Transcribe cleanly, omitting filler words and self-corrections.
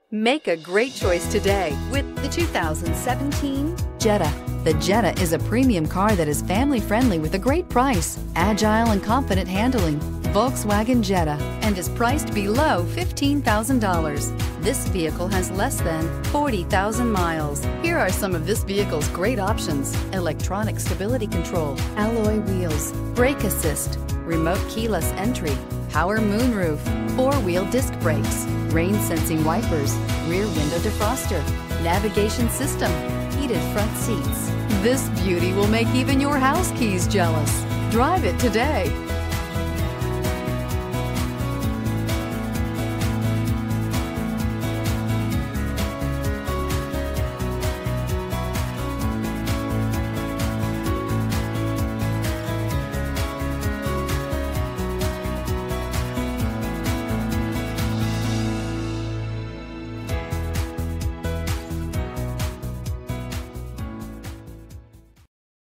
Make a great choice today with the 2017 Jetta. The Jetta is a premium car that is family-friendly with a great price, agile and confident handling. Volkswagen Jetta, and is priced below $15,000. This vehicle has less than 40,000 miles. Here are some of this vehicle's great options: electronic stability control, alloy wheels, brake assist, remote keyless entry, power moonroof, four-wheel disc brakes, rain-sensing wipers, rear window defroster, navigation system, heated front seats. This beauty will make even your house keys jealous. Drive it today.